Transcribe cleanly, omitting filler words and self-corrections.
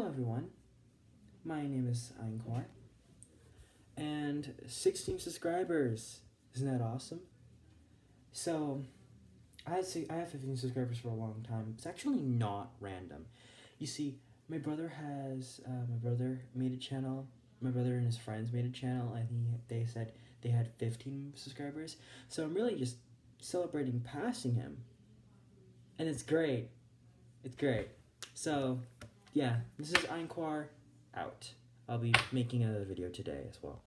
Hello everyone, my name is Einkwar, and 16 subscribers, isn't that awesome? So, I have 15 subscribers for a long time. It's actually not random. You see, my brother made a channel, my brother and his friends made a channel, and they said they had 15 subscribers, so I'm really just celebrating passing him, and it's great. So, yeah, this is Einkwar out. I'll be making another video today as well.